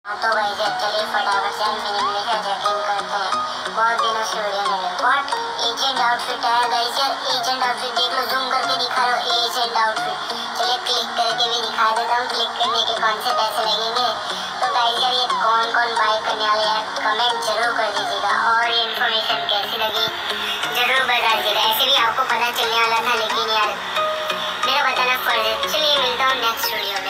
तो भाई जब चलिए फटाफट से मिनिमली का चेकिंग करते हैं। बहुत दिनों से वीडियो नहीं है। व्हाट एजेंट आउटफिट है गाइस, एजेंट आउटफिट देख लो, जूम करके दिखा रहा हूँ एजेंट आउटफिट। चलिए क्लिक करके भी दिखा देता हूँ क्लिक करने के कौन से पैसे लगेंगे। तो गाइस यार ये कौन कौन बाय करने वाले हैं कमेंट जरूर कर दीजिएगा, और ये इन्फॉर्मेशन कैसी लगी जरूर बता दीजिएगा। ऐसे भी आपको पता चलने वाला था लेकिन यार मेरा बताना फर्ज है। चलिए मिलता हूँ नेक्स्ट वीडियो।